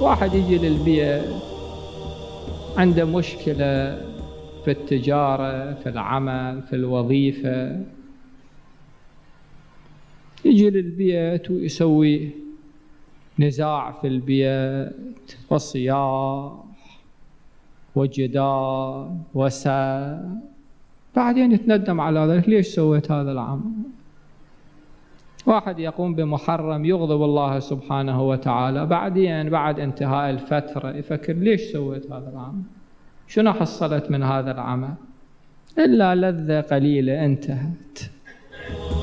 واحد يجي للبيت عنده مشكلة في التجارة، في العمل، في الوظيفة، يجي للبيت ويسوي نزاع في البيت وصياح وجدال وسب، بعدين يتندم على ذلك، ليش سويت هذا العمل؟ واحد يقوم بمحرم يغضب الله سبحانه وتعالى، بعدين بعد انتهاء الفترة يفكر ليش سويت هذا العمل؟ شنو حصلت من هذا العمل؟ إلا لذة قليلة انتهت.